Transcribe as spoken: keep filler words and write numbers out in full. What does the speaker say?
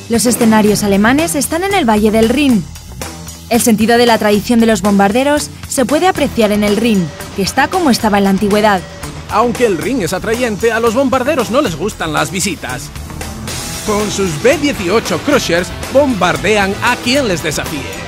Los escenarios alemanes están en el Valle del Rin. El sentido de la tradición de los bombarderos se puede apreciar en el Rin, que está como estaba en la antigüedad. Aunque el Rin es atrayente, a los bombarderos no les gustan las visitas. Con sus B dieciocho Crushers bombardean a quien les desafíe.